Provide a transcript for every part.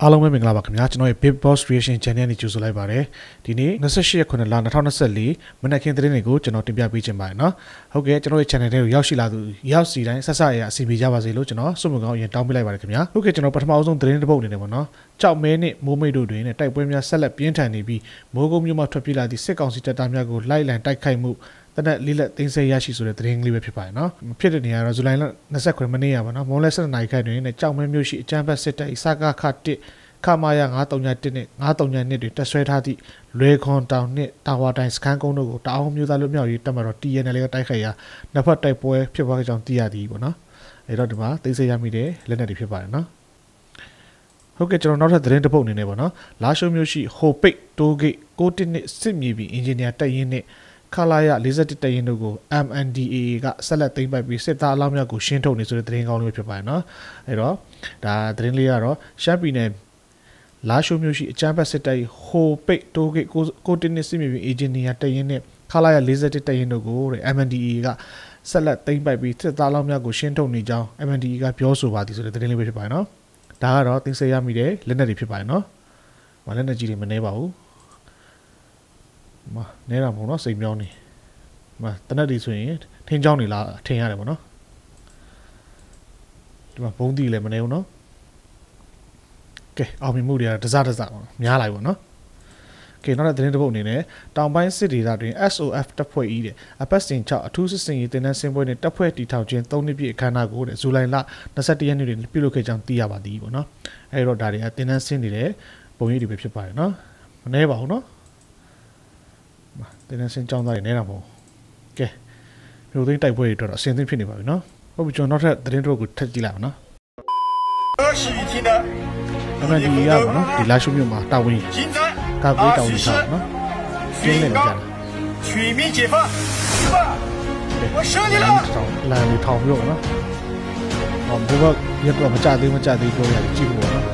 အားလုံးပဲမင်္ဂလာပါခင်ဗျာကျွန်တော်ရဲ့ Big Boss Creation Channel နဲ့ကြိုဆိုလိုက်ပါတယ်ဒီနေ့28ရက်9လ2024မနက်ခင်းသတင်းတွေကိုကျွန်တော်တင်ပြပေးချင်ပါတယ်နော်ဟုတ်ကဲ့ကျွန်တော်ရဲ့ channel ထဲကိုရောက်ရှိလာသူရောက်စီတိုင်းဆက်ဆက်ရအစီအပြေကြပါစေလို့ကျွန်တော်ဆုမကောင်းရင်တောင်းပေးလိုက်ပါတယ်ခင်ဗျာဟုတ်ကဲ့ကျွန်တော်ပထမဆုံးသတင်းတစ်ပုဒ်အနေနဲ့ပေါ့နော်ကြောက်မဲနဲ့မိုးမိတ်တို့တွင်တိုက်ပွဲများဆက်လက်ပြင်းထန်နေပြီးမိုးကုန်းမြို့မှာထွက်ပြေးလာသည့်စစ်ကောင်စီတပ်သားများကိုလိုက်လံတိုက်ခိုက်မှုတနက်လေးလက်သိမ်းဆည်းရရှိဆိုတဲ့သတင်းကလေးပဲဖြစ်ပါတယ်နော်ဖြစ်တဲ့နေရာတော့ဇူလိုင်လ29မိနစ်ရပါနော်မွန်လဲ7နာရီခန့်တွင်ကြောက်မဲမြို့ရှိအကြမ်းဖက်စစ်တပ်၏စကားခတစ်ခမာယာ931နဲ့932တွေတက်ဆွဲထားသည့်လွေခွန်တောင်နဲ့တာဝါတိုင်းစခန်းကုန်းတို့ကိုတအောင်မျိုးသားလူမျိုးရေးတက်မှာတော့ TNL ကတိုက်ခိုက်ရာနှစ်ဖက်တိုက်ပွဲဖြစ်ပွားကြောင်းသိရသည်ပေါ့နော်အဲ့တော့ဒီမှာသိစေရမိတဲ့လက်နက်တွေဖြစ်ပါတယ်နော်ဟုတ်ကဲ့ကျွန်တော်နောက်ထပ်သတင်းတစ်ပုဒ်အနေနဲ့ပေါ့နော်လာရှိုးမြို့ရှိဟိုပိတ်တိုးဂိတ်61နှစ်စစ်မြေပြင်အင်ဂျင်နီယာတက်ရင်နဲ့ခလာရ41တက်ရင်တို့ကို MNDAA ကဆက်လက်သိမ်းပိုက်ပြီးစစ်သားအလောင်းများကိုရှင်းထုတ်နေဆိုတဲ့သတင်းကောင်းလေးဖြစ်ပါတယ်နော်အဲ့တော့ဒါသတင်းလေးကတော့ရှမ်းပြည်နယ်လာရှိုးမျိုးရှိအချမ်းဘတ်စစ်တပ်ဟိုပိတ်တိုးဂိတ်ကိုတင်းနစ်စစ်မြေပြင်အေဂျင်နီယာတရင်နဲ့ခလာရ41တရင်တို့ကိုတဲ့ MNDAA ကဆက်လက်သိမ်းပိုက်ပြီးစစ်သားလောင်းများကိုရှင်းထုတ်နေကြောင်း MNDAA ကပြောဆိုပါသည်ဆိုတဲ့သတင်းလေးပဲဖြစ်ပါတယ်နော်ဒါကတော့သိစေရမိတဲ့လက်နက်တွေဖြစ်ပါတယ်နော်မလက်နက်ကြီးတွေမနှဲပါဘူးမနဲတာမဟုတ်နော်စိတ်ပြောင်းနေမတနက်တွေဆိုရင်ထင်းချောင်းနေလားထင်ရတယ်ပေါ့နော်ဒီမှာဘုံတီလည်းမနှဲဘူးနော်ကဲအောင်မြင်မှုတွေကတစပေါ့များလိုက်ပေါ့နော်ကဲနောက်တဲ့သတင်းတစ်ပုဒ်အနေနဲ့တောင်ပိုင်းစစ်ဒေသတွင် SOF တပ်ဖွဲ့၏တဲ့အပတ်စဉ်6အထူးစစ်စင်ရေးတင်နန်းစင်ပွဲနဲ့တပ်ဖွဲ့တီထောင်ခြင်း3နှစ်ပြည့်အခမ်းအနားကိုတဲ့ဇူလိုင်လ21ရက်နေ့တွင်ပြုလုပ်ခဲ့ကြောင်းသိရပါသည်ပေါ့နော်အဲ့တော့ဒါတွေကတင်နန်းစင်နေတဲ့ပုံရိပ်တွေပဲဖြစ်ပါတယ်နော်မနှဲပါဘူးနော်တင်နန်းစင်ကြောင်းသားတွေနေတာမဟုတ်ကဲမြို့သိမ်းတိုက်ပွဲတွေတော့အစင်းသိဖြစ်နေပါပြီနော်ဟုတ်ပြီကျွန်တော်နောက်ထပ်သတင်းတစ်ပုဒ်ကိုထပ်ကြည့်လိုက်အောင်နော်MNDAA ရပါနော်ဒီလာရှိုးမြို့မှာတာဝန်ကာကွယ်တာဝန်ထားနော်ကျင်းနေကြတာ全民解放我胜利了လာလို့ထောင်ပြီးတော့နော်ဟောဘုရားရတော့မကြသေးပြောရတယ်ကြည့်ဖို့နော်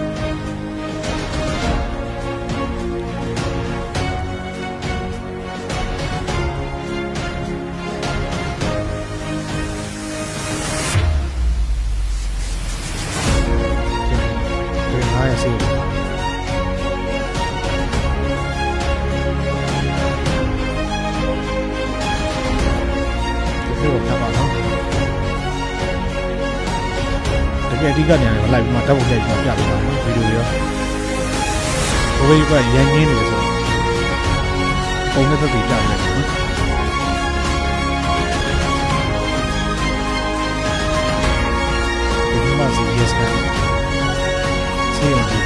အဓိကနေလိုက်ပြီးမှတက်ဖို့ကြိုက်ပြပေးပါနော်ဗီဒီယိုရောဘိုးကြီးကရန်ရင်းနေတယ်ဆိုတော့ပုံနဲ့သက်သေပြရတယ်နော်ဒီမှာစီ yes ကစီရင်ကြည့်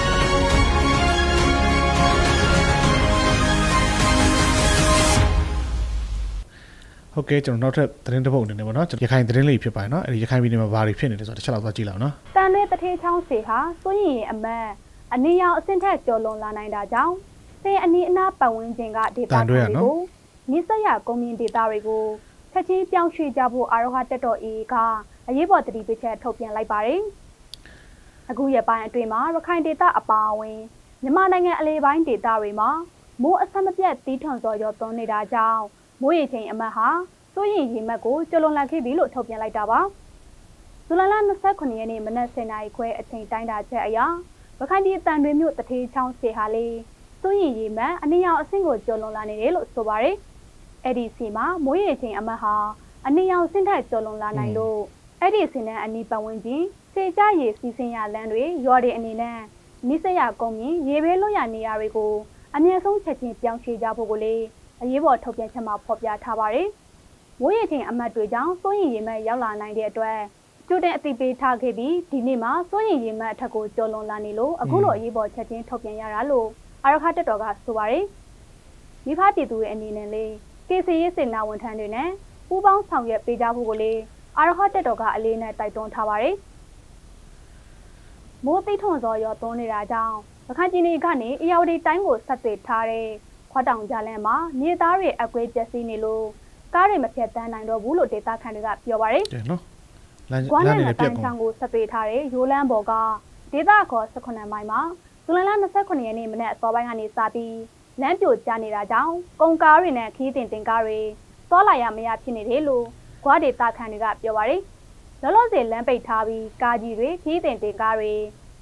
ဟုတ်ကဲ့ကျွန်တော်နောက်ထပ်သတင်းတစ်ပုဒ်အနေနဲ့ပေါ့နော်ရခိုင်သတင်းလေးဖြစ်ပါတယ်နော်အဲဒီရခိုင်ပြည်နယ်မှာဘာတွေဖြစ်နေလဲဆိုတော့တစ်ချက်လောက်သွားကြည့်လောက်နော်တန်တဲ့တထေးချောင်းစီဟာစိုးရင်အမတ်အနည်းရောက်အဆင့်ထက်ကျော်လွန်လာနိုင်တာကြောင့်စေအနီးအနားပတ်ဝန်းကျင်ကဒေသတွေကိုနိစ္စရကုန်းမြင့်ဒေသတွေကိုချက်ချင်းပြောင်းရွှေ့ကြဖို့အာရောဟတက်တော် AA ကအရေးပေါ်တတိပိချက်ထုတ်ပြန်လိုက်ပါတယ်အခုရပိုင်းအတွင်းမှာရခိုင်ဒေသအပါအဝင်မြန်မာနိုင်ငံအလဲပိုင်းဒေသတွေမှာမိုးအဆက်မပြတ်တီးထွန်စော်ရောသွန်းနေတာကြောင့်မိုးရေချိန်အမတ်ဟာစိုးရင်ရေမတ်ကိုကျော်လွန်လာခဲ့ပြီလို့ထုတ်ပြန်လိုက်တာပါဇူလိုင်လ29ရက်နေ့မနက်10:00နာရီခွဲအချိန်တိုင်းတာချက်အရရခိုင်ပြည်တန်တွင်မြို့တထေးချောင်းစီဟာလေးစိုးရင်ရေမတ်အနည်းရောက်အဆင့်ကိုကျော်လွန်လာနေတယ်လို့ဆိုပါတယ်အဲ့ဒီစီမှာမိုးရေချိန်အမတ်ဟာအနည်းရောက်ဆင့်ထက်ကျော်လွန်လာနိုင်လို့အဲ့ဒီစီနဲ့အနီးပတ်ဝန်းကျင်စေကြရေစီစဉ်ရလမ်းတွေရော်တွေအနေနဲ့နိစ္စရကုန်းမြင့်ရေဘေးလွတ်ရနေရာတွေကိုအမြင့်ဆုံးချက်ချင်းပြောင်းရွှေ့ကြဖို့ကိုလေအရေးပေါ်ထုတ်ပြန်ချက်မှာဖော်ပြထားပါတယ်။မိုးရေချိန်အမတ်တွေကြောင့်စိုးရင်ရေမတ်ရောက်လာနိုင်တဲ့အတွက်ကျိုးတဲ့အသိပေးထားခဲ့ပြီးဒီနေ့မှာစိုးရင်ရေမတ်အထက်ကိုကျော်လွန်လာနေလို့အခုလိုအရေးပေါ်ချက်ချင်းထုတ်ပြန်ရတာလို့အာရခတက်တော်ကဆိုပါတယ်။မိဖပြည်သူရဲ့အနေနဲ့လေကေစီရေးစေနာဝန်ထမ်းတွေနဲ့ပူးပေါင်းဆောင်ရွက်ပေးကြဖို့ကိုလေအာရခတက်တော်ကအလေးနဲ့တိုက်တွန်းထားပါတယ်။မိုးသိထွန်စောရောသွန်းနေတာကြောင့်ရခိုင်ပြည်နယ်ကနေအေရဝတီတိုင်းကိုဆက်သွယ်ထားတဲ့ခွတောင်ကြလန်မှာမြေသားတွေအကွေးပျက်စီးနေလို့ကားတွေမဖြတ်တန်းနိုင်တော့ဘူးလို့ဒေသခံတွေကပြောပါတယ်။နော်။လမ်းနဲ့ပြက်ကုန်ကိုဆက်ပေးထားတဲ့ရိုးလန်းဘော်ကဒေသခေါ်18မိုင်မှာဇူလိုင်လ29ရက်နေ့မနက်အစောပိုင်းကနေစပြီးလမ်းပြိုကျနေတာကြောင့်ကုန်ကားတွေနဲ့ခီးတင်ကားတွေသွားလာရမရဖြစ်နေတယ်လို့ဂွာဒေသခံတွေကပြောပါတယ်။လောလောဆယ်လမ်းပိတ်ထားပြီးကားကြီးတွေခီးတင်ကားတွေ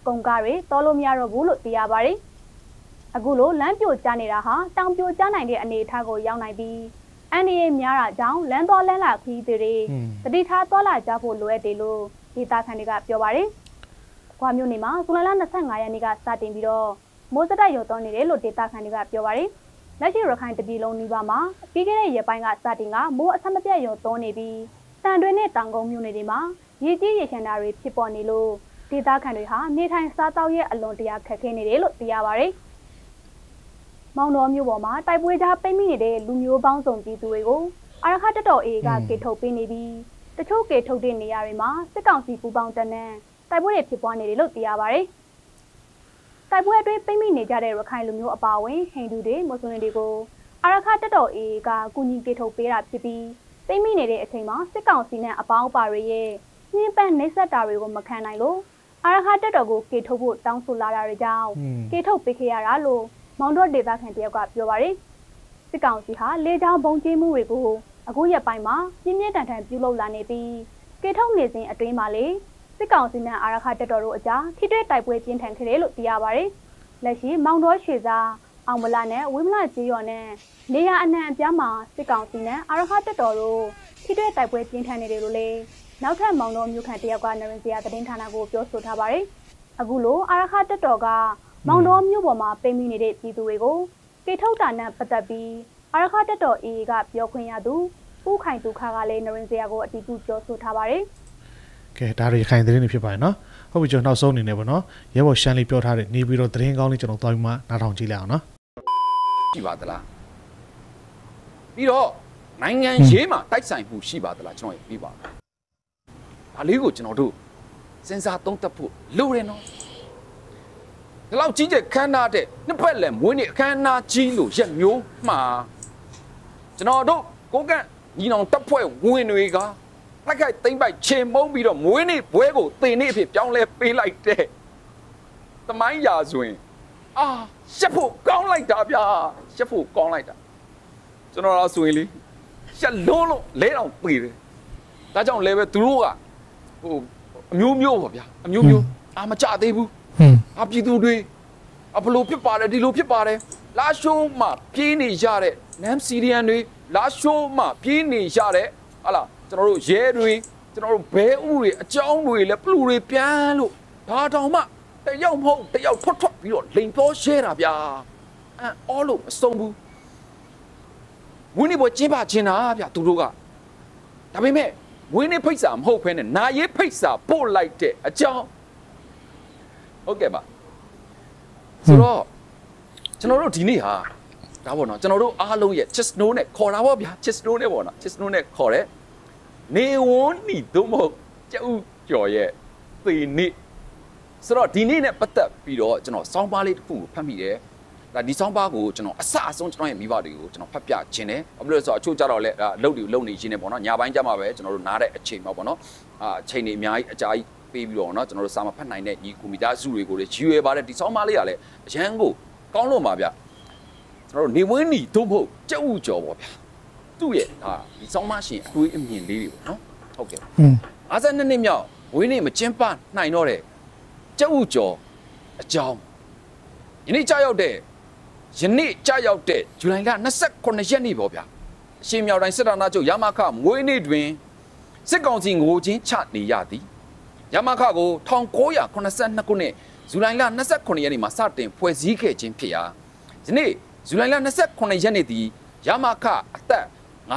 ကုန်ကားတွေတော်လို့မရတော့ဘူးလို့သိရပါတယ်အခုလိုလမ်းပြိုကျနေတာဟာတောင်ပြိုကျနိုင်တဲ့အနေအထားကိုရောက်နိုင်ပြီးအန်ဒီရဲ့များတာကြောင့်လမ်းသွားလမ်းလာခီးတွေတတိထားသွားလာကြဖို့လိုအပ်တယ်လို့ဒေသခံတွေကပြောပါတယ်။ကွာမြို့နယ်မှာဇူလိုင်လ25ရက်နေ့ကစတင်ပြီးတော့မိုးစတိုက်ရွာသွန်းနေတယ်လို့ဒေသခံတွေကပြောပါတယ်။လက်ရှိရခိုင်တပြည်လုံးနီးပါးမှာပြီးခဲ့တဲ့ရက်ပိုင်းကစတင်ကမိုးအဆက်မပြတ်ရွာသွန်းနေပြီးတန်တွင်းနဲ့တောင်ကုန်းမြို့နယ်တွေမှာရေကြီးရေရှမ်းတာတွေဖြစ်ပေါ်နေလို့ဒေသခံတွေဟာနေထိုင်စားသောက်ရဲ့အလွန်တရာခက်ခဲနေတယ်လို့သိရပါတယ်။မောင်တော်မြို့ပေါ်မှာတိုက်ပွဲကြားပိတ်မိနေတဲ့လူမျိုးပေါင်းစုံပြည်သူတွေကိုအာရခတက်တော်အေကကေထုတ်ပေးနေပြီးတချို့ကေထုတ်တဲ့နေရာတွေမှာစစ်ကောင်စီပူပေါင်းတပ်နဲ့တိုက်ပွဲတွေဖြစ်ပွားနေတယ်လို့သိရပါတယ်။တိုက်ပွဲအတွင်းပိတ်မိနေကြတဲ့ရခိုင်လူမျိုးအပါအဝင်ဟိန္ဒူတွေမွတ်စလင်တွေကိုအာရခတက်တော်အေကကူညီကေထုတ်ပေးတာဖြစ်ပြီးပိတ်မိနေတဲ့အချိန်မှာစစ်ကောင်စီနဲ့အပေါင်းအပါတွေရဲ့ညှဉ်းပန်းနှိပ်စက်တာတွေကိုမခံနိုင်လို့အာရခတက်တော်ကိုကေထုတ်ဖို့တောင်းဆိုလာတာတွေကြောင့်ကေထုတ်ပေးခဲ့ရတာလို့မောင်တော်ဒေသခံတယောက်ကပြောပါတယ်။စစ်ကောင်စီဟာလေကြောင်းဘုံကျင်းမှုတွေကိုအခုရက်ပိုင်းမှာပြင်းပြင်းထန်ထန်ပြုလုပ်လာနေပြီးကေထုတ်နေစဉ်အတွင်းမှာလေစစ်ကောင်စီနဲ့အာရခတက်တော်တို့အကြားထိတွေ့တိုက်ပွဲပြင်းထန်ခဲ့တယ်လို့သိရပါတယ်။လက်ရှိမောင်တော်ရွှေစာအောင်မလာနဲ့ဝင်းမလာကျေးရွာနဲ့နေရအနှံအပြားမှာစစ်ကောင်စီနဲ့အာရခတက်တော်တို့ထိတွေ့တိုက်ပွဲပြင်းထန်နေတယ်လို့လေနောက်ထပ်မောင်တော်မြို့ခံတယောက်ကနရင်စရာသတင်းဌာနကိုပြောဆိုထားပါတယ်။အခုလိုအာရခတက်တော်ကမောင်တော်မြို့ပေါ်မှာပိတ်မိနေတဲ့ပြည်သူတွေကိုကေထုတ်တာနဲ့ပတ်သက်ပြီးအာရခတက်တော်အေကပြောခွင့်ရသူဦးခိုင်သူခါကလည်းနရင်စရာကိုအတီးပြုပြောဆိုထားပါတယ်။ကဲဒါတွေခိုင်သတင်းတွေဖြစ်ပါတယ်နော်။ဟုတ်ပြီကျွန်တော်နောက်ဆုံးအနေနဲ့ပေါ့နော်။ရဲဘော်ရှမ်းလေးပြောထားတဲ့နေပြီးတော့သတင်းကောင်းလေးကျွန်တော်သွားပြီးမှနားထောင်ကြည့်လိုက်အောင်နော်။ရှိပါသလား။ပြီးတော့နိုင်ငံရေးမှာတိုက်ဆိုင်မှုရှိပါသလားကျွန်တော်ပြပါမယ်။ဒါလေးကိုကျွန်တော်တို့စဉ်းစားသုံးသပ်ဖို့လိုတယ်နော်။ဒီလောက်ကြီးကျယ်ခမ်းနားတဲ့နှစ်ဖက်လည်းမွေးနေ့အခမ်းအနားကြီးလို့ရက်မျိုးမှာကျွန်တော်တို့ကိုကန့်ညီနောင်တပ်ဖွဲ့ဝင်တွေကလက်ခိုက်သိမ့်ပိုက်ချေမုံပြီးတော့မွေးနေ့ဘွဲကိုတင်နေ့အဖြစ်ပြောင်းလဲပေးလိုက်တဲ့သမိုင်းရာဆိုရင်ရှက်ဖို့ကောင်းလိုက်တာဗျာရှက်ဖို့ကောင်းလိုက်တာကျွန်တော်ဆိုရင်လေရှက်လုံးလို့လဲအောင်ပြေးတယ်ဒါကြောင့်လည်းပဲသူတို့ကဟိုအမျိုးမျိုးပါဗျာအမျိုးမျိုးမကြသေးဘူးပြည်သူတွေဘလို့ဖြစ်ပါတယ်ဒီလိုဖြစ်ပါတယ်လာရှိုးမှာပြေးနေရတဲ့နမ်စီရီယန်တွေလာရှိုးမှာပြေးနေရတဲ့ဟာလားကျွန်တော်တို့ရဲတွေကျွန်တော်တို့ဘဲဥတွေအကြောင်းတွေလည်းပလူတွေပြန်လို့ဒါတောင်မှတယောက်မဟုတ်တယောက်ထွက်ပြီးတော့လိန်ပေါ်ရှဲတာဗျာအော်လို့မဆုံးဘူးဝင်းနေပေါ်ကျင်းပါကျင်းတာဗျာသူတို့ကဒါပေမဲ့ဝင်းနေဖိတ်စာမဟုတ်ဖ ೇನೆ နာရေးဖိတ်စာပို့လိုက်တဲ့အကြောင်းဟုတ်ကဲ့ပါဆိုတော့ကျွန်တော်တို့ဒီနေ့ဟာဒါပေါ့နော်ကျွန်တော်တို့အားလုံးရဲ့ chest no နဲ့ခေါ်တာပေါ့ဗျာ chest no နဲ့ပေါ့နော် chest no နဲ့ခေါ်တဲ့နေဝန်းနီတို့မဟုတ်ကျဥကျော်ရဲ့သေနေ့ဆိုတော့ဒီနေ့နဲ့ပတ်သက်ပြီးတော့ကျွန်တော်စောင်းပါးလေးတစ်ခုကိုဖတ်မိတယ်ဒါဒီစောင်းပါးကိုကျွန်တော်အစအဆုံးကျွန်တော်ရဲ့မိဘတွေကိုကျွန်တော်ဖတ်ပြခြင်းတယ်ဘာလို့လဲဆိုတော့အချို့ကြတော့လဲလှုပ်တွေလှုပ်နေခြင်းနဲ့ပေါ့နော်ညာပိုင်းကျမှပဲကျွန်တော်တို့နားတဲ့အချိန်မှာပေါ့နော်အချိန်တွေအများကြီးအကြာကြီးပေးပြီးတော့เนาะကျွန်တော်တို့စာမဖတ်နိုင်တဲ့ညီကူမီတာစုတွေကိုလည်းရည်ရွယ်ပါတယ်ဒီဆောင်းပါးလေးကလည်းအရန်ကိုကောင်းလို့ပါဗျကျွန်တော်တို့နေဝင်းနီတို့မဟုတ်ကျဥကျော်ပေါ့ဗျသူ့ရဲ့ဒီဆောင်းပါးရှင်အတွေးအမြင်လေးတွေပေါ့နော်ဟုတ်ကဲ့52နှစ်မြောက်ဝင်းနေမကျင်းပနိုင်တော့တဲ့ကျဥကျော်အကြောင်းယနေ့ကြာရောက်တဲ့ဇူလိုင်လ29ရက်နေ့ပေါ့ဗျအရှေ့မြောက်တိုင်းစစ်ဌာနချုပ်ရမခမွေးနေ့တွင်စစ်ကောင်စီငိုချင်းချနေရသည်ရမခကို1982ခုနှစ်ဇူလိုင်လ29ရက်နေ့မှာစတင်ဖွဲ့စည်းခဲ့ခြင်းဖြစ်ရာယနေ့ဇူလိုင်လ29ရက်နေ့သည်ရမခအသက်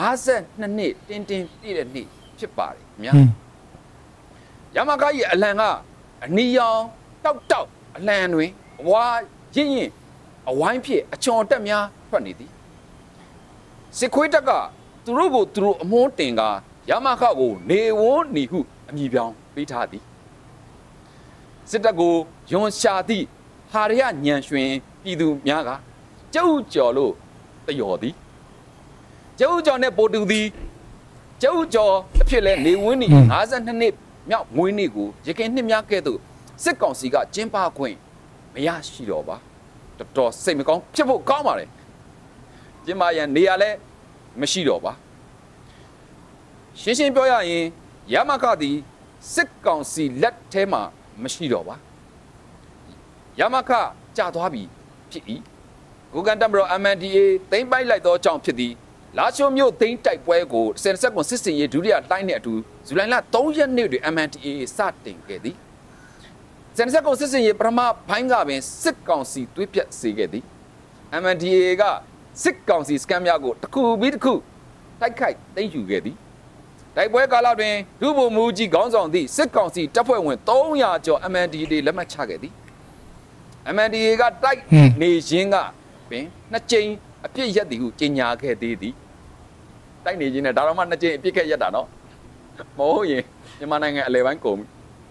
52နှစ်တင်းပြည့်တဲ့နေ့ဖြစ်ပါတယ်ခင်ဗျာရမခရဲ့အလံကအနီရောင်တောက်အလံတွင်ဝါရင်အဝိုင်းဖြစ်အချော်တက်များထွက်နေသည်စစ်ခွေးတက်ကသူတို့ကိုသူတို့အမွှန်းတင်ကရမခကိုနေဝန်းနီဟုအမည်ပြောင်းပေးထားသည်စစ်တပ်ကိုယွန်ရှာသည့်ဟာရယညံရွှင်ပြည်သူများကကျုပ်ကျော်လို့တယော်သည်ကျုပ်ကျော်နဲ့ပိုတူသည်ကျုပ်ကျော်အဖြစ်လဲနေဝင်းနီ52နှစ်မြောက်မွေးနေ့ကိုရခိုင်နှစ်များကဲ့သို့စစ်ကောင်စီကကျင်းပခွင့်မရရှိတော့ပါတော်တော်စိတ်မကောင်းဖြစ်ဖို့ကောင်းပါလေကျင်းပရန်နေရာလဲမရှိတော့ပါရှင်းပြောရရင်ရမခသည်စစ်ကောင်စီလက်ထဲမှာမရှိတော့ပါယာမခကြာသွားပြီဖြစ်၏ကိုကန်တမတော် MNDAA သိမ်းပိုက်လိုက်သောကြောင့်ဖြစ်သည်လာရှိုမြို့သိမ်းတိုက်ပွဲကို10ကွန်စစ်စင်ရေးဒုတိယတိုင်းနှင့်အတူဇူလိုင်လ3ရက်နေ့တွင် MNDAA စတင်ခဲ့သည်10ကွန်စစ်စင်ရေးပထမဘိုင်းကပင်စစ်ကောင်စီသွေးပြတ်စေခဲ့သည် MNDAA ကစစ်ကောင်စီစကန်များကိုတစ်ခုပြီးတစ်ခုတိုက်ခိုက်သိမ်းယူခဲ့သည်တိုက်ပွဲကာလတွင်ဒုဗိုလ်မှူးကြီးခေါင်းဆောင်သည့်စစ်ကောင်စီတပ်ဖွဲ့ဝင်300ကျော် MNDAA လက်မှတ်ချခဲ့သည် MNDAA ကတိုက်နေရင်းကပင်နှစ်ကြိမ်အပြစ်ရက်သည်ဟုကြေညာခဲ့သေးသည်တိုက်နေခြင်းနဲ့ဒါတော့မှနှစ်ကြိမ်အပြစ်ခဲ့ရက်တာနော်မဟုတ်ရင်မြန်မာနိုင်ငံအလဲပိုင်းကုန်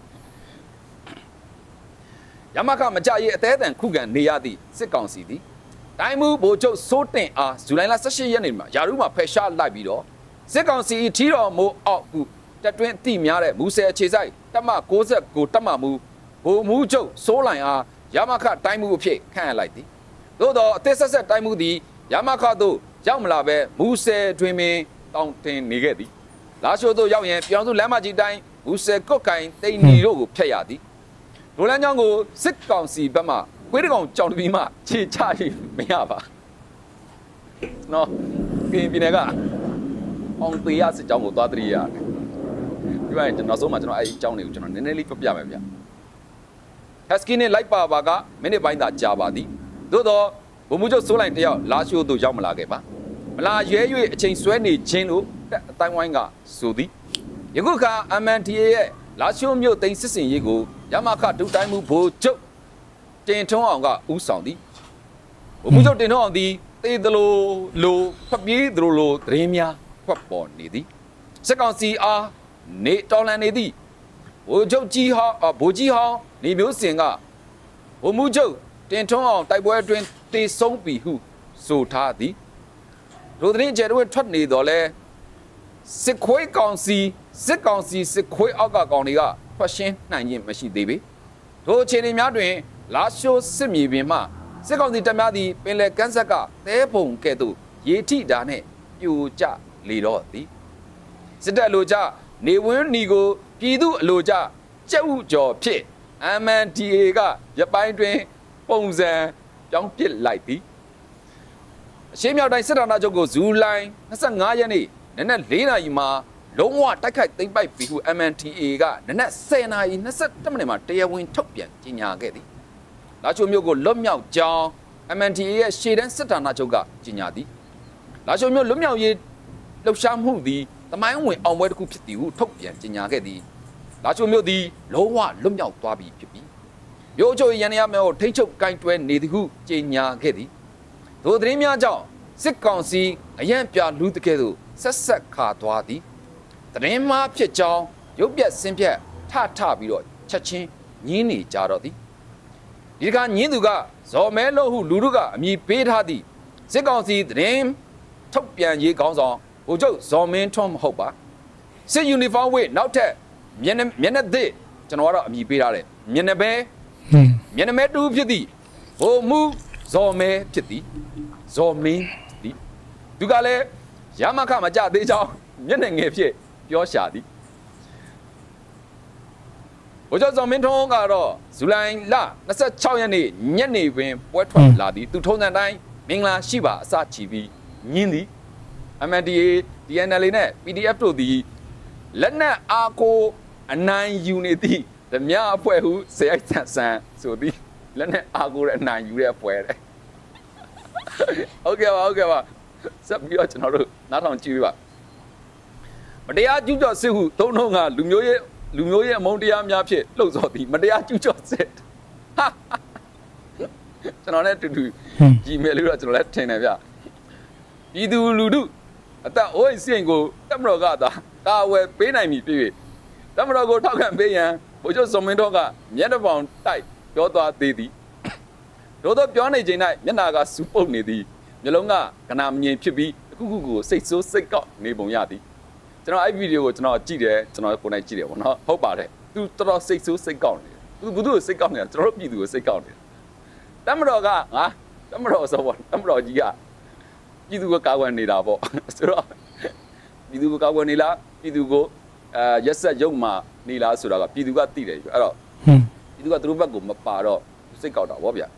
ရမခမကြရေးအသေးအံခုခံနေရသည့်စစ်ကောင်စီသည်တိုင်းမှုဗိုလ်ချုပ်စိုးတင်အားဇူလိုင်လ18ရက်နေ့မှာယာရုမှာဖယ်ရှားလိုက်ပြီးတော့စစ်ကောင်စီထီတော်မိုးအောက်ခုတက်တွင်းအတိများတဲ့မူဆယ်အခြေဆိုင်တပ်မ69တပ်မမူဗိုလ်မှူးချုပ်စိုးလိုင်အားရမခတိုင်းမှုအဖြစ်ခန့်အပ်လိုက်သည်သို့သောအသက်ဆက်ဆက်တိုင်းမှုသည်ရမခသို့ရောက်မလာပဲမူဆယ်တွင်ပင်တောင်းတင်နေခဲ့သည်လာရှိုးသို့ရောက်ရင်ပြောင်းစုလမ်းမကြီးတိုင်းမူဆယ်ကုတ်ကိုင်တိန်နီတို့ကိုဖျက်ရသည်ဒိုလန်ကြောင့်ကိုစစ်ကောင်စီဘက်မှခွေးတကောင်ကြောင်တပီမှခြေချရမရပါနော်ကင်းပြည်နယ်ကအောင်သေးရစစ်ကြောင်းကိုသွားတရိရတယ်ဒီပိုင်းကျွန်တော်ဆုံးမှာကျွန်တော်အဲ့ဒီအကြောင်းတွေကိုကျွန်တော်နည်းနည်းလေးပြမယ်ဗျဟက်စကီနဲ့လိုက်ပါပါကမိနစ်ပိုင်းသာကြာပါသည်သို့တော့ဗိုလ်မှူးချုပ်စိုးလိုင်တယောက်လာရှိုးသို့ရောက်မလာခဲ့ပါမလာရဲ၍အချိန်ဆွဲနေခြင်းလို့အတိုင်းဝိုင်းကဆိုသည်ယခုအခါ MNDAA ရဲ့လာရှိုးမြို့သိမ်းစစ်စင်ရေးကိုရမခဒုတိုင်းမှုဗိုလ်ချုပ်တင်ထွန်းအောင်ကဦးဆောင်သည်ဗိုလ်မှူးချုပ်တင်ထွန်းအောင်သည်တေးသလိုဖပ်ပြေးသလိုသတင်းများဖွက်ပေါ်နေသည်စစ်ကောင်စီအားနေတော်လှန်နေသည်ဗိုလ်ချုပ်ကြီးဟောင်းဗိုလ်ကြီးဟောင်းနေမျိုးစင်ကဗိုလ်မှူးချုပ်တင်ထွန်းအောင်တိုက်ပွဲအတွင်းတေဆုံးပြီဟုဆိုထားသည်တို့သတင်းကျယ်တို့ထွက်နေတော့လဲစစ်ခွေးကောင်စီစစ်ခွေးအောက်ကကောင်တွေကဖတ်ရှင်းနိုင်ခြင်းမရှိသေးပေတို့အခြေအနေများတွင်လာရှိုးစစ်မြေပြင်မှစစ်ကောင်စီတပ်များသည်ပင်လယ်ကမ်းဆက်ကသဲပုံကဲ့သို့ရေထိတာနှင့်ပြိုကျလေတော့သည်စစ်တပ်လိုကြနေဝင်းနီကိုပြည်သူအလိုကြကြက်ဥကျော်ဖြစ် MNDAA ကရပိုင်းတွင်ပုံစံပြောင်းပစ်လိုက်သည်အရှေ့မြောက်တိုင်းစစ်ဌာနချုပ်ကိုဇူလိုင်25ရက်နေ့နနက်4 နာရီမှာလုံးဝတိုက်ခိုက်သိမ်းပိုက်ပြီးဟု MNDAA ကနနက်10 နာရီ22မိနစ်မှာတရားဝင်ထုတ်ပြန်ကြေညာခဲ့သည်လာရှိုးမြို့ကိုလွတ်မြောက်ကြောင်း MNDAA ရဲ့ရှေ့တန်းစစ်ဌာနချုပ်ကကြေညာသည်လာရှိုးမြို့လွတ်မြောက်ရေးလှုပ်ရှားမှုသည်တမိုင်းဝင်အောင်ပွဲတစ်ခုဖြစ်သည်ဟုထုတ်ပြန်ကြေညာခဲ့သည်လာရှိုးမြို့သည်လုံးဝလွတ်မြောက်သွားပြီဖြစ်ပြီးမြို့ချုပ်ရန်ရများကိုထိန်းချုပ်ကင်တွယ်နေသည်ဟုကြေညာခဲ့သည်ထိုသတင်းများကြောင့်စစ်ကောင်စီအရန်ပြလူတကယ်သို့ဆက်ခါသွားသည်သတင်းမှားဖြစ်ကြောင်းရုပ်ပြက်ဆင်းပြက်ထပြီးတော့ချက်ချင်းညင်းနေကြတော့သည်ဒီကညင်းသူကဇော်မဲလို့ဟုလူတို့ကအမည်ပေးထားသည့်စစ်ကောင်စီသတင်းထုတ်ပြန်ရေးခေါင်းဆောင်ဗိုလ်ချုပ်ဇော်မင်းထွန်းမဟုတ်ပါစစ်ယူနီဖောင်းဝေးနောက်ထပ်မျက်နှာသစ်ကျွန်တော်ကတော့အမည်ပေးထားတယ်မျက်နှာမဲတူဖြစ်သည့်ဗိုလ်မှူးဇော်မဲဖြစ်သည်ဇော်မင်းသည်သူကလည်းရမခမကြသေးကြောင်းမျက်နှာငယ်ဖြစ်ပြောရှာသည်ဗိုလ်ချုပ်ဇော်မင်းထွန်းကတော့ဇူလိုင်လ26ရက်နေ့ညနေပင်ပွဲထွက်လာသည်သူထုံးစံတိုင်းမင်္ဂလာရှိပါအစချီပြီးညင်းသည် MNDAA DNLA နဲ့ PDF တို့သည်လက်နက်အားကိုအနိုင်ယူနေသည့်ဓမြအဖွဲ့ဟုဆရာဆန်ဆိုသည်လက်နက်အားကိုအနိုင်ယူတဲ့အဖွဲ့တဲ့ဟုတ်ကဲ့ပါဆက်ပြီးတော့ကျွန်တော်တို့နားထောင်ကြည့်ပြပါမတရားကျူးကျော်စစ်ဟုသုံးနှုန်းကလူမျိုးရဲ့အမုန်းတရားများဖြင့်လှုပ်ဆော်သည်မတရားကျူးကျော်စစ်ကျွန်တော်လည်းတူကြီးမယ်လို့တော့ကျွန်တော်လည်းထင်တယ်ဗျပြည်သူလူထုအသက်အိုးအိမ်စင်ကိုတပ်မတော်ကသာကာဝယ်ပေးနိုင်ပြီဖြစ်၍တပ်မတော်ကိုထောက်ခံပေးရန်ဗိုလ်ချုပ်ဇော်မင်းထွန်းကမျက်နှာပေါင်တိုက်ပြောသွားသေးသည်တို့တော့ပြောနေချိန်၌မျက်နှာကစူပုတ်နေသည်မျိုးလုံးကကနာမငြိမ်ဖြစ်ပြီးအခုကိုစိတ်ဆိုးစိတ်ကောက်နေပုံရသည်ကျွန်တော်အဲ့ဗီဒီယိုကိုကျွန်တော်ကြည့်တယ်ကျွန်တော်ကိုယ်တိုင်ကြည့်တယ်ပေါ့နော်ဟုတ်ပါတယ်သူတော်တော်စိတ်ဆိုးစိတ်ကောက်နေတယ်သူဘုသူ့ကိုစိတ်ကောက်နေတာကျွန်တော်တို့ပြည်သူကိုစိတ်ကောက်နေတယ်တမတော်ကငါတမတော်ဆိုပေါ့တမတော်ကြီးကပြည်သူကိုကာကွယ်နေတာပေါ့ဆိုတော့ပြည်သူကိုကာကွယ်နေလားပြည်သူကိုရက်ဆက်ရုံမှနေလားဆိုတာကပြည်သူကသိတယ်အဲ့တော့ပြည်သူကသူတို့ဘက်ကိုမပါတော့စိတ်ကောက်တာဗောဗျ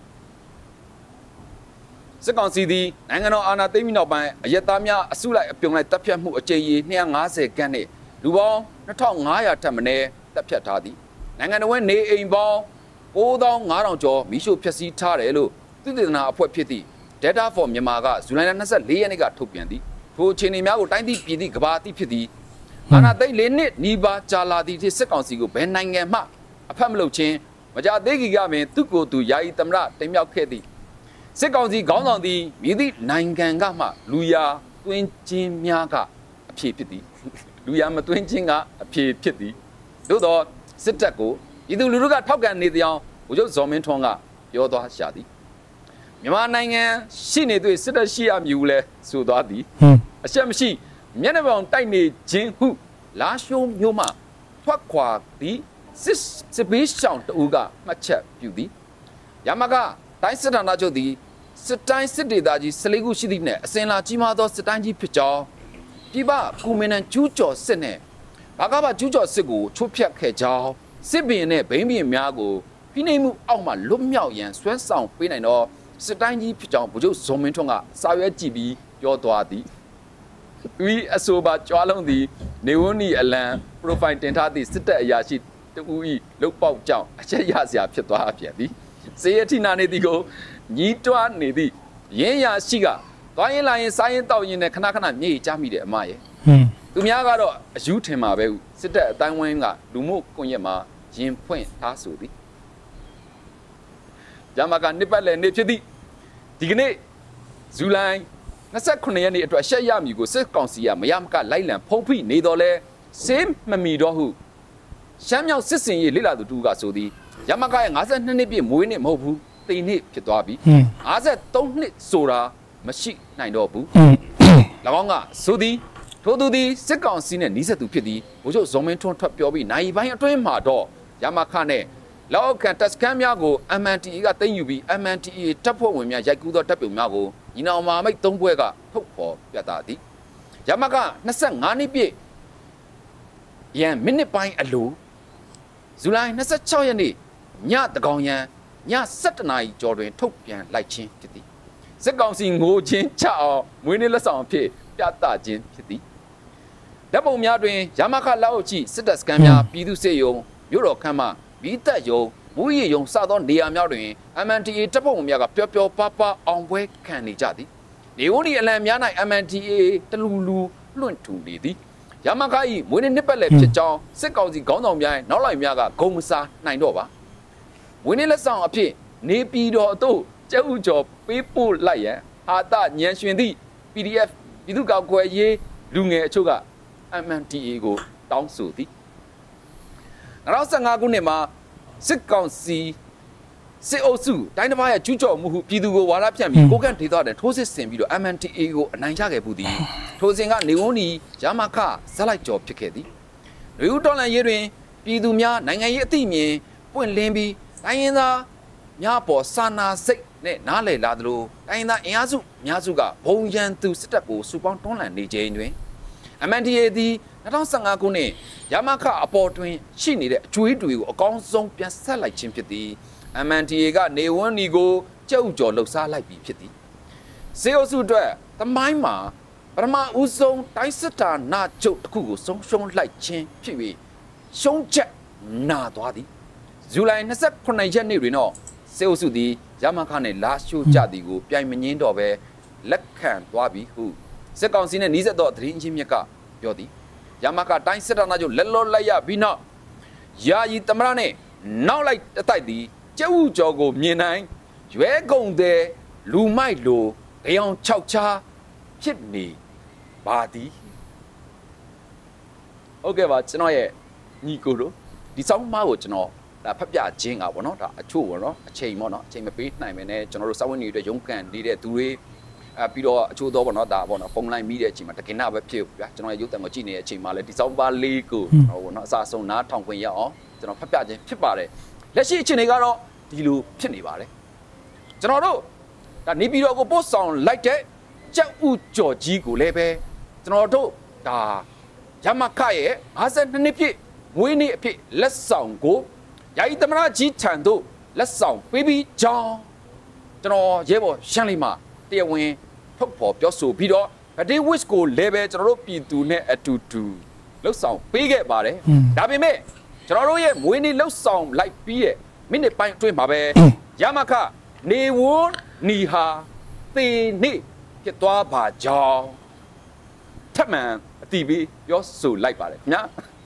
စစ်ကောင်စီသည်နိုင်ငံတော်အာဏာသိမ်းပြီးနောက်ပိုင်းအယက်သားများအစုလိုက်အပြုံလိုက်တပ်ဖြတ်မှုအကြိမ်ရေ250ခန့်နဲ့လူပေါင်း2500ထက်မနည်းတပ်ဖြတ်ထားသည်နိုင်ငံတော်ဝင်နေအိမ်ပေါင်း9500ကျော်မိရှုဖျက်ဆီးထားတယ်လို့သုတေသနအဖွဲ့ဖြစ်သည့် Data for Myanmar ကဇူလိုင်လ24ရက်နေ့ကထုတ်ပြန်သည်ထိုအခြေအနေများကိုတိုင်းသည့်ပြည်သည့်ကဘာတိဖြစ်သည်အာဏာသိမ်း4နှစ်နီးပါးကြာလာသည့်စစ်ကောင်စီကိုဘယ်နိုင်ငံမှအဖက်မလုပ်ခြင်းမကြသေးခင်ကပင်သူ့ကိုယ်သူယာယီသမ္မတတင်မြောက်ခဲ့သည်စစ်ကောင်စီခေါင်းဆောင်သည်မြည်သည့်နိုင်ငံကမှလူရာတွင်းချင်းများကအဖြစ်ဖြစ်သည်လူရာမတွင်းချင်းကအဖြစ်ဖြစ်သည်သို့သောစစ်တပ်ကိုဤသူလူတို့ကထောက်ကန်နေတဲ့အကြောင်းဗိုလ်ချုပ်ဇော်မင်းထွန်းကပြောသွားရှာသည်မြန်မာနိုင်ငံရှိနေသွေးစစ်တပ်ရှိရမည်ဟုလဲဆိုသွားသည်အရှက်မရှိမျက်နှာပေါင်တိုက်နေခြင်းဟုလာရှိုးမျိုးမှထွက်ခွာသည်စစ်ဘေးရှောင်တူကမှတ်ချက်ပြုသည်ရမကတိုင်းစစ်ဌာနချုပ်သည်စစ်တိုင်းစစ်ဒေသကြီး14ခုရှိသည့်နှင့်အစဉ်လာကြီးမားသောစစ်တိုင်းကြီးဖြစ်ကြောင်းပြည်ပကူမင်းနဲ့ကျူးကျော်စစ်နှင့်ဘာကဘာကျူးကျော်စစ်ကိုချိုးဖျက်ခဲ့ကြောင်းစစ်ဘင်နဲ့ဘိန်းဘင်များကိုဖိနှိပ်မှုအောက်မှလွတ်မြောက်ရန်ဆွဲဆောင်ပေးနိုင်သောစစ်တိုင်းကြီးဖြစ်ကြောင်းဗိုလ်ချုပ်ဇော်မင်းထွန်းကစာရွက်ကြည့်ပြီးပြောသွားသည်ဤအဆိုပါကြွားလုံးသည်နေဝန်းနီအလံ profile တင်ထားသည့်စစ်တပ်အရာရှိတူဤလုတ်ပေါက်ကြောင့်အချက်ရစရာဖြစ်သွားပြန်သည်စေရထိနာနေသည်ကိုညီးတွားနေသည့်ရင်းရရှိကသွားရင်လာရင်စားရင်တောက်ရင်နဲ့ခဏခဏမြေချမိတယ်အမရဲ့သူများကတော့အယူထင်မှာပဲဟုစစ်တပ်အတိုင်းဝိုင်းကလူမှုကွန်ရက်မှာရင်ဖွင့်ထားဆိုသည်ဂျမကနှစ်ပတ်လည်နေ့ဖြစ်သည့်ဒီကနေ့ဇူလိုင်29ရက်နေ့အတွက်ရှက်ရမည်ကိုစစ်ကောင်စီကမရမကလိုက်လံဖုံးဖိနေတော်လဲစေးမမီတော့ဟုရှမ်းမြောက်စစ်စင်ရေးလိလာသူတူကဆိုသည်ရမကရဲ့52နှစ်ပြည့်မွေးနေ့မဟုတ်ဘူးတိမ်နှစ်ဖြစ်သွားပြီ53နှစ်ဆိုတာမရှိနိုင်တော့ဘူး၎င်းကဆိုသည်ထိုသူသည်စစ်ကောင်စီနဲ့နှီးဆက်သူဖြစ်သည်ဗိုလ်ချုပ်ဇော်မင်းထွန်းထွက်ပြောပြီးနိုင်ပိုင်းအတွင်းမှာတော့ရမခနဲ့လောက်ခံတပ်စခန်းများကို MNTE ကသိမ်းယူပြီး MNTE တပ်ဖွဲ့ဝင်များရိုက်ကူးသောတပ်ပြုံများကိုညီနောင်မာမိတ်3ဘွဲကထုတ်ဖော်ပြသသည်ရမက25နှစ်ပြည့်ရန်မိနစ်ပိုင်းအလိုဇူလိုင်26ရက်နေ့ညတကောင်ရန်ည7:00နာရီကျော်တွင်ထုတ်ပြန်လိုက်ခြင်းဖြစ်သည်စစ်ကောင်စီငိုချင်းချအောင်မွေးနေ့လက်ဆောင်အဖြစ်ပြသခြင်းဖြစ်သည်ဓာတ်ပုံများတွင်ရမခလက်အုပ်ရှိစစ်တပ်စခန်းများပြည်သူ့စေယုံမြို့တော်ခမ်းမမီးတပ်ယုံမူရီယုံစသောနေရာများတွင် MNTA တပ်ဖွဲ့ဝင်များကပျော်ပျော်ပါပါအောင်ပွဲခံနေကြသည်နေဝန်ဒီအလံများ၌ MNTA တလူလူလွှင့်ထူနေသည်ရမခ၏မွေးနေ့နှစ်ပတ်လည်ဖြစ်ကြောင်းစစ်ကောင်စီခေါင်းဆောင်များနောက်လိုက်များကဂုံမစားနိုင်တော့ပါမွေးနေ့လက်ဆောင်အဖြစ်နေပြည်တော်အတို့ကျဲဥကျော်ပေးပို့လိုက်ရန်ဟာတညံရွှင်သည့် PDF ပြည်သူ့ကောက်ွယ်ရေးလူငယ်အချို့က MNTA ကိုတောင်းဆိုသည်2015ခုနှစ်မှာစစ်ကောင်စီစစ်အုပ်စုတိုင်းတစ်ပါးရဲ့ကျူးကျော်မှုဟုပြည်သူကိုဝါဒဖြန့်ပြီးကိုကန့်ဒေသတဲ့ထိုးစစ်ဆင်ပြီးတော့ MNTA ကိုအနိုင်ရခဲ့ပူသည်ထိုစဉ်ကနေဝန်းဒီရမခဇက်လိုက်ကျော်ဖြစ်ခဲ့သည်လူဦးတော်လန်ရေးတွင်ပြည်သူများနိုင်ငံရေးအသိမြင်ပွင့်လင်းပြီးတိုင်းရင်းသားများပေါ်စာနာစိတ်နဲ့နားလည်လာသလိုတိုင်းရင်းသားအင်အားစုများစုကဘုံရန်သူစစ်တပ်ကိုစုပေါင်းတွန်းလှန်နေခြင်းတွင် MNTA သည်2015ခုနှစ်ရမခအပေါ်တွင်ရှိနေတဲ့အကျွေးတွေကိုအကောင်းဆုံးပြန်ဆက်လိုက်ခြင်းဖြစ်သည် MNTA ကနေဝန်းဒီကိုကျုပ်ကျော်လှုပ်ရှားလိုက်ပြီးဖြစ်သည်စေအုပ်စုအတွက်သမိုင်းမှာပထမဦးဆုံးတိုင်းစစ်ဌာနချုပ်တစ်ခုကိုဆုံးရှုံးလိုက်ခြင်းဖြစ်၍ရှုံးချက်နာသွားသည်ဇူလိုင်29ရက်နေ့တွင်တော့စေအုပ်စုသည်ရမခနဲ့လာရှိုးကြသည်ကိုပြိုင်မငင်းတော့ပဲလက်ခံသွားပြီဟုစစ်ကောင်စီနဲ့နှီးဆက်သောသတင်းချင်းမြတ်ကပြောသည်ရမခတိုင်းစစ်ဌာနချုပ်လက်လောလိုက်ရပြီးနောက်ယာယီသမရနဲ့နောက်လိုက်တတိုက်သည်ကျဲဥကျော်ကိုမြင်နိုင်ရွဲကုန်တဲ့လူမိုက်လိုကြောင်6ချားဖြစ်နေပါသည်ဟုတ်ကဲ့ပါကျွန်တော်ရဲ့ညီကိုတို့ဒီစောင်းမားကိုကျွန်တော်ဒါဖတ်ပြခြင်းကပေါ့နော်ဒါအချို့ပေါ့နော်အချိန်ပေါ့နော်အချိန်မပေးနိုင်မယ်နဲ့ကျွန်တော်တို့စာဝင်နေတဲ့ရုံးကန်နေတဲ့သူတွေပြီးတော့အချို့တော့ပေါ့နော်ဒါပေါ့နော်ဖုန်းလိုင်းမိတဲ့အချိန်မှာတကင်နာပဲဖြစ်ဗျာကျွန်တော်ရုပ်တံကိုကြည့်နေတဲ့အချိန်မှာလည်းဒီစောင်းပါးလေးကိုဟိုနော်အစားဆုံးနားထောင်ခွင့်ရအောင်ကျွန်တော်ဖတ်ပြခြင်းဖြစ်ပါတယ်လက်ရှိအခြေအနေကတော့ဒီလိုဖြစ်နေပါတယ်ကျွန်တော်တို့ဒါနေပြည်တော်ကိုပို့ဆောင်လိုက်တဲ့ကြက်ဥကြော်ကြီးကိုလည်းပဲကျွန်တော်တို့ဒါရမခရဲ့52နှစ်ပြည့်မွေးနေ့အဖြစ်လက်ဆောင်ကိုယာယီသမရကြီးထံသို့လက်ဆောင်ပေးပြီးကြောင်းကျွန်တော်ရဲဘော်ရှမ်းလေးမှာတရားဝင်ထုတ်ဖော်ပြောဆိုပြီးတော့ birthday wish ကိုလည်းပဲကျွန်တော်တို့ပြည်သူနဲ့အတူတူလှုပ်ဆောင်ပေးခဲ့ပါတယ်ဒါပေမဲ့ကျွန်တော်တို့ရဲ့မွေးနေ့လှုပ်ဆောင်လိုက်ပြီးရဲ့မိနစ်ပိုင်းအတွင်းမှာပဲရမခနေဝန်းနီဟာသေနေဖြစ်သွားပါကြောင်းထပ်မံအတီးပြီးပြောဆိုလိုက်ပါတယ်ခင်ဗျာ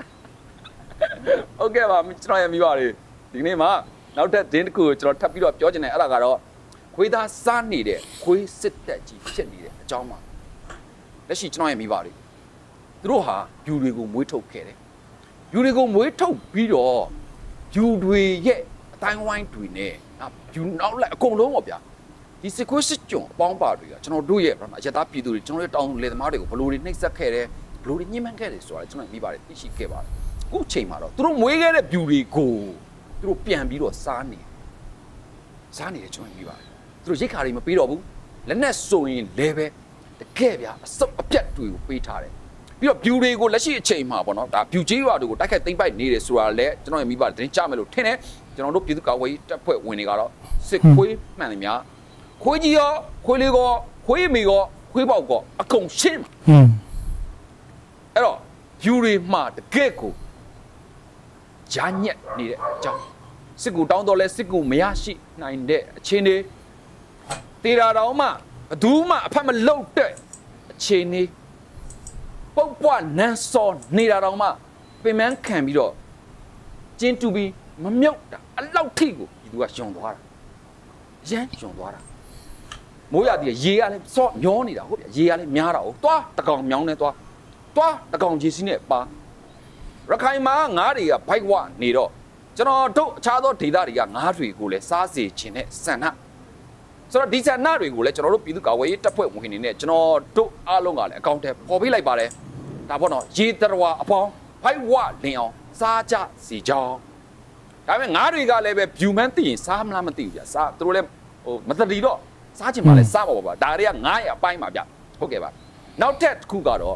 ဟုတ်ကဲ့ပါကျွန်တော်ရမိပါတယ်ဒီနေ့မှာနောက်ထပ်ဒင်းတစ်ခုကိုကျွန်တော်ထပ်ပြီးတော့ပြောချင်တယ်အဲ့ဒါကတော့ခွေးသားစားနေတဲ့ခွေးစစ်တက်ကြီးဖြစ်နေတဲ့အကြောင်းပါလက်ရှိကျွန်တော်ရမိပါတယ်သူတို့ဟာယူတွေကိုမွေးထုတ်ခဲ့တယ်ယူတွေကိုမွေးထုတ်ပြီးတော့ယူတွေရဲ့အတိုင်းဝိုင်းတွေနဲ့ယူနောက်လိုက်အကုန်လုံးပေါ့ဗျာဒီစစ်ခွေးစစ်ကြုံအပေါင်းပါတွေကကျွန်တော်တို့ရဲ့အရသာပြည်သူတွေကျွန်တော်ရဲ့တောင်းလေသမားတွေကိုဘလို့တွေနှိပ်စက်ခဲ့တယ်ဘလို့တွေညှဉ်းပန်းခဲ့တယ်ဆိုတာကျွန်တော်မိပါတယ်သိရှိခဲ့ပါတယ်အခုချိန်မှာတော့သူတို့မွေးခဲ့တဲ့ဖြူတွေကိုသူတို့ပြန်ပြီးတော့စားနေတယ်ကျွန်တော်မိပါတယ်သူတို့ရိတ်ခါတွေမပေးတော့ဘူးလက်နဲ့ဆိုရင်လည်းပဲတကယ်ဗျာအစုပ်အပြတ်တွေကိုပေးထားတယ်ပြီးတော့ဖြူတွေကိုလက်ရှိအချိန်မှာပေါ့နော်ဒါဖြူကြီးရွာတွေကိုတိုက်ခိုက်သိမ်းပိုက်နေတယ်ဆိုတာလည်းကျွန်တော်မိပါတယ်တင်ကြမယ်လို့ထင်တယ်ကျွန်တော်တို့ပြည်သူ့ကာကွယ်ရေးတပ်ဖွဲ့ဝင်တွေကတော့စစ်ခွေးမှန်တယ်များခွေးကြီးရောခွေးလေးရောခွေးမီရောခွေးပေါက်ရောအကုန်ရှင်းအဲ့တော့ဖြူတွေမှတကယ်ကိုဂျာညက်နေတဲ့အကြောင်းစစ်ကူတောင်းတော့လဲစစ်ကူမရရှိနိုင်တဲ့အခြေအနေတေရာတော်မှဘသူမှအဖက်မလုတ်တဲ့အခြေအနေပုတ်ပွားနန်းစောနေတာတော်မှပင်မန်းခံပြီးတော့ကျင်းတူပြီးမမြုပ်တာအလောက်ထိကိုဒီသူကယွန်သွားတာရမ်းယွန်သွားတာမိုးရသည်ရေကလည်းစော့မျောနေတာဟုတ်ဗျရေကလည်းများတာဟုတ်သွားတကောင်မြောင်းနဲ့သွားတကောင်ကြီးစီးနဲ့ပါရခိုင်မှာငါးတွေကဘိုက်ဝနေတော့ကျွန်တော်တို့အခြားသောဒေသတွေကငါးတွေကိုလည်းစားစေခြင်းနဲ့ဆန္ဒဆိုတော့ဒီဆန္ဒတွေကိုလည်းကျွန်တော်တို့ပြည်သူ့ကာကွယ်ရေးတပ်ဖွဲ့ဝင်တွေနဲ့ကျွန်တော်တို့အားလုံးကလည်းအကောင့်ထဲပေါ်ပေးလိုက်ပါတယ်ဒါပေါ့နော်ရေတရဝအပေါင်းဘိုက်ဝလင်အောင်စားကြစီကြောင်းဒါပေမဲ့ငါးတွေကလည်းပဲဖြူမှန်းသိရင်စားမလားမသိဘူးဗျစားသူတို့လည်းဟိုမတတိတော့စားချင်ပါလဲစားပါပါဒါတွေကငါးရအပိုင်းပါဗျဟုတ်ကဲ့ပါနောက်ထပ်တစ်ခုကတော့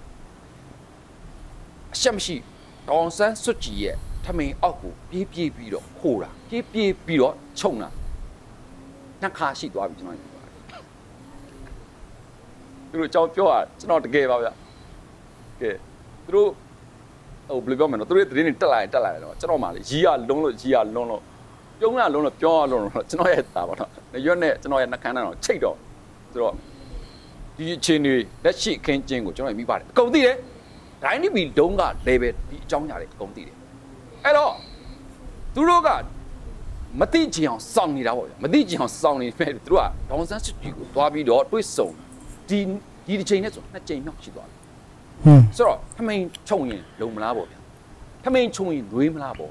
အရှက်မရှိဒေါန်ဆန်းစွတ်ကြီးရဲ့ထမင်းအောက်ကိုပြေးပြီးတော့ခိုးတာပြေးပြီးတော့ခြုံတာနှက်ခါရှိသွားပြီကျွန်တော်သူတို့ကြောင်းပြောတာကျွန်တော်တကယ်ပါဗျကဲသူတို့ဟိုဘယ်လိုပြောမလဲနော်သူတို့သတင်းတွေတက်လာတော့ကျွန်တော်မှလေရီရလုံးလို့ပြုံးရလုံးလို့ပြောရလုံးလို့ကျွန်တော်ရဲ့တာပါတော့ရွက်နဲ့ကျွန်တော်ရဲ့နှက်ခမ်းတော့ချိတ်တော့ဆိုတော့ဒီအချိန်တွေလက်ရှိခင်းကျင်းကိုကျွန်တော်မိပါတယ်အကုန်သိတယ်ဒိုင်းနီဘီတုံးကလည်းပဲဒီအကြောင်းညာတွေအကုန်သိတယ်အဲ့တော့သူတို့ကမသိချင်အောင်စောင့်နေတာပေါ့ဗျမသိချင်အောင်စောင့်နေပေမဲ့သူတို့ကဒေါန်ဆန်းစစ်တီကိုသွားပြီးတော့တွေးဆုံဒီတစ်ချိန်နဲ့ဆိုနှစ်ချိန်မြောက်ရှိသွားတယ်ဆိုတော့ထမင်းခြုံရင်လုံမလားပေါ့ဗျထမင်းခြုံရင်လွေးမလားပေါ့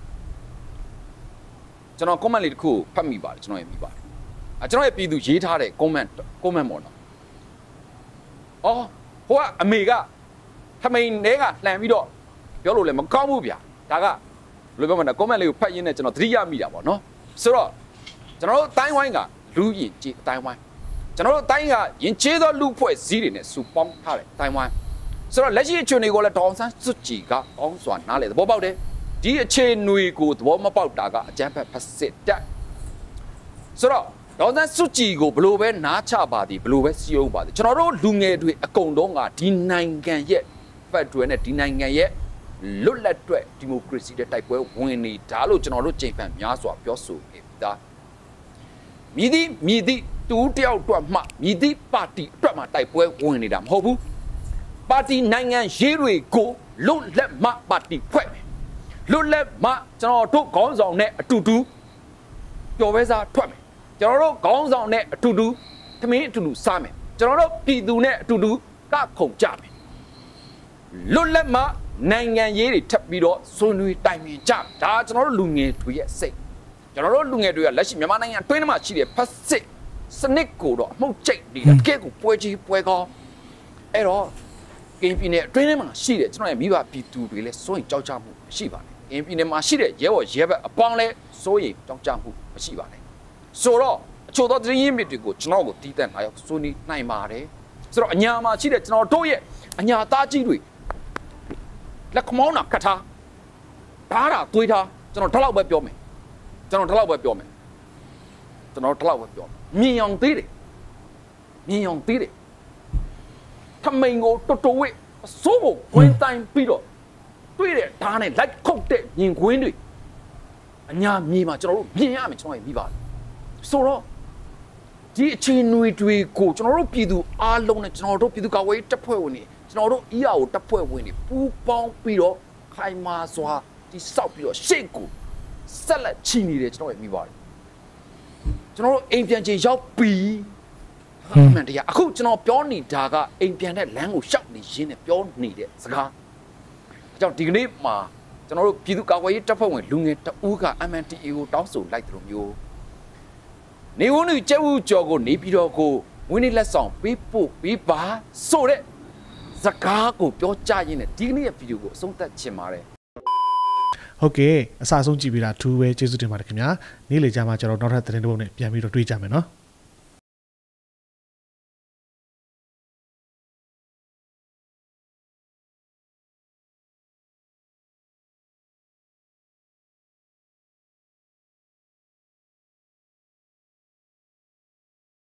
ကျွန်တော် comment လေးတစ်ခုဖတ်မိပါတယ်ကျွန်တော်ရမိပါတယ်ကျွန်တော်ရဲ့ပြည်သူရေးထားတဲ့ comment ပေါ့နော်အော်ဟိုကအမေကထမင်းထဲကလှန်ပြီးတော့ပြောလို့လည်းမကောင်းဘူးဗျဒါကဘယ်လိုပြောမလဲ comment လေးကိုဖတ်ရင်းနဲ့ကျွန်တော်သတိရမိတာပေါ့နော်ဆိုတော့ကျွန်တော်တို့အတိုင်းဝိုင်းကလူရင်ကြီးအတိုင်းဝိုင်းကျွန်တော်တို့အတိုင်းကရင်ကျေးသောလူဖွဲ့စည်းတွေနဲ့စူပေါင်းထားတဲ့အတိုင်းဝိုင်းဆိုတော့လက်ရှိအခြေအနေကိုလည်းဒေါန်ဆန်းစွတ်ကြည်ကအောင်းစွာနားလေသဘောပေါက်တယ်ဒီအခြေအနေကိုသဘောမပေါက်တာကအကြမ်းဖက်ဖက်စစ်တက်ဆိုတော့ဒေါန်ဆန်းစွတ်ကြည်ကိုဘလို့ပဲနားချပါသည်ဘလို့ပဲစီယုံပါသည်ကျွန်တော်တို့လူငယ်တွေအကုန်လုံးကဒီနိုင်ငံရဲ့ဖက်ဒရယ်နဲ့ဒီနိုင်ငံရဲ့လွတ်လပ်တဲ့ဒီမိုကရေစီတဲ့တိုက်ပွဲဝင်နေတာလို့ကျွန်တော်တို့ချိန်ဖန်များစွာပြောဆိုခဲ့ပြီးသားမြည်သည့်တူတယောက်အတွက်မှမြည်သည့်ပါတီအတွက်မှတိုက်ပွဲဝင်နေတာမဟုတ်ဘူးပါတီနိုင်ငံရေးတွေကိုလွတ်လပ်မှပါတီဖွဲ့မယ်လွတ်လပ်မှကျွန်တော်တို့ခေါင်းဆောင်နဲ့အတူတူပျော်ပဲစားထွက်မယ်ကျွန်တော်တို့ခေါင်းဆောင်နဲ့အတူတူသမင်းအတူတူစားမယ်ကျွန်တော်တို့ပြည်သူနဲ့အတူတူကခုန်ကြမယ်လွတ်လပ်မှနိုင်ငံရေးတွေထပ်ပြီးတော့ဆွေးနွေးတိုင်ပင်ကြဒါကျွန်တော်တို့လူငယ်တွေရဲ့စိတ်ကျွန်တော်တို့လူငယ်တွေကလက်ရှိမြန်မာနိုင်ငံအတွင်းမှာရှိတဲ့ဖက်စစ်စနစ်ကိုတော့အမှုတ်ကျိတ်နေတာတကယ်ကိုပွဲကြီးပွဲကောင်းအဲ့တော့ကင်းပြည်နယ်အတွင်းထဲမှာရှိတဲ့ကျွန်တော်ရဲ့မိဘပြည်သူတွေလည်းစိုးရင်ကြောက်ကြမှုရှိပါတယ်ကင်းပြည်နယ်မှာရှိတဲ့ရဲဘော်ရဲဘက်အပေါင်းလည်းစိုးရင်ကြောက်ကြမှုမရှိပါနဲ့ဆိုတော့အချို့သောသတင်းရင်းမြစ်တွေကိုကျွန်တော်ကိုတီးတန့်လာရောက်ဆွေးနွေးနိုင်ပါတယ်ဆိုတော့အညာမှာရှိတဲ့ကျွန်တော်တို့ရဲ့အညာသားကြီးတွေလက်ခမောင်းတာကတ်ထားဓာတာသွေးထားကျွန်တော်တော့လောက်ပဲပြောမယ်ကျွန်တော်ဒီလောက်ပဲပြောမယ်ကျွန်တော်ဒီလောက်ပဲပြောမြင်အောင်သေးတယ်မြင်အောင်သေးတယ်ထမိန်ကိုတော်တော်ဝဲအစိုးကိုခွင်းတိုင်းပြီးတော့တွေ့တဲ့ဓာတ်နဲ့လိုက်ခုတ်တဲ့မြင်ကွင်းတွေအညာမြေမှာကျွန်တော်တို့မြင်ရမယ်ကျွန်တော်ပြီးပါတယ်ဆိုတော့ဒီအခြေအနေတွေကိုကျွန်တော်တို့ပြည်သူအားလုံးနဲ့ကျွန်တော်တို့ပြည်သူ့ကာကွယ်ရေးတပ်ဖွဲ့ဝင်တွေကျွန်တော်တို့ EAO တပ်ဖွဲ့ဝင်တွေပူးပေါင်းပြီးတော့ခိုင်မာစွာဒီစောက်ပြီးတော့ရှေ့ကိုဆက်လက်ချီနေတယ်ကျွန်တော်ပြီးပါတယ်ကျွန်တော်တို့အိမ်ပြန်ချင်ရောက်ပြီးမှန်တရားအခုကျွန်တော်ပြောနေတာကအိမ်ပြန်တဲ့လမ်းကိုရှောက်နေရင်းနဲ့ပြောနေတဲ့စကားအကြောင်းဒီကနေ့မှာကျွန်တော်တို့ပြည်သူ့ကာကွယ်ရေးတပ်ဖွဲ့ဝင်လူငယ်တအူးက MNDAA ကိုတောင်းဆိုလိုက်တယ်လို့မျိုးနေဝနုကျဲဦးကျော်ကိုနေပြီးတော့ကိုဝင်းနေလက်ဆောင်ပေးဖို့ပေးပါဆိုတဲ့စကားကိုပြောကြရင်းနဲ့ဒီကနေ့ရဲ့ဗီဒီယိုကိုအဆုံးသတ်ချင်ပါတယ်ဟုတ်ကဲ့အစအဆုံးကြည့်ပြီးတာထူးပဲကျေးဇူးတင်ပါတယ်ခင်ဗျာနေ့လေကြာမှကျွန်တော်နောက်ထပ်သတင်းတစ်ပုဒ်နဲ့ပြန်ပြီးတော့တွေ့ကြမယ်နော်